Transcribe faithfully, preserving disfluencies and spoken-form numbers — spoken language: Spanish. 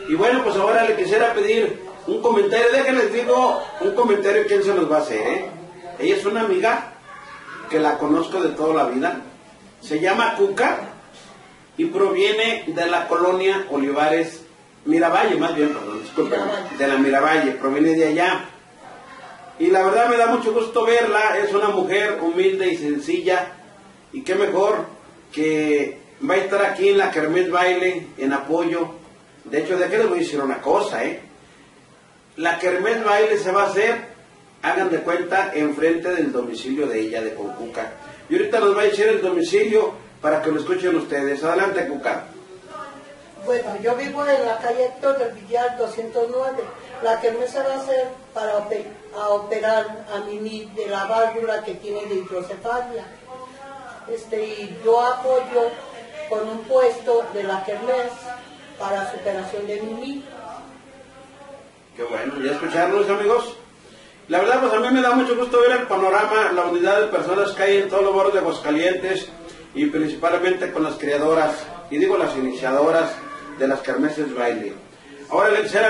Y bueno, pues ahora le quisiera pedir un comentario. Déjenles digo un comentario quién se los va a hacer, ¿eh? Ella es una amiga que la conozco de toda la vida. Se llama Cuca y proviene de la colonia Olivares, Miravalle, más bien, perdón, disculpen, de la Miravalle, proviene de allá. Y la verdad me da mucho gusto verla. Es una mujer humilde y sencilla. Y qué mejor que va a estar aquí en la Kermés Baile en apoyo. De hecho, de aquí les voy a decir una cosa, ¿eh? La Kermés Baile se va a hacer, hagan de cuenta, enfrente del domicilio de ella, de Cuca. Y ahorita nos va a decir el domicilio para que lo escuchen ustedes. Adelante, Cuca. Bueno, yo vivo en la calle Héctor del Villar doscientos nueve. La Kermés se va a hacer para oper a operar a Mimi de la válvula que tiene de hidrocefalia. Este, y yo apoyo con un puesto de la Kermés para superación de Mimi. Qué bueno, ¿ya escucharon, amigos? La verdad, pues a mí me da mucho gusto ver el panorama, la unidad de personas que hay en todos los barrios de Aguascalientes y principalmente con las creadoras, y digo las iniciadoras de las Kermeses Baile. Ahora le quisiera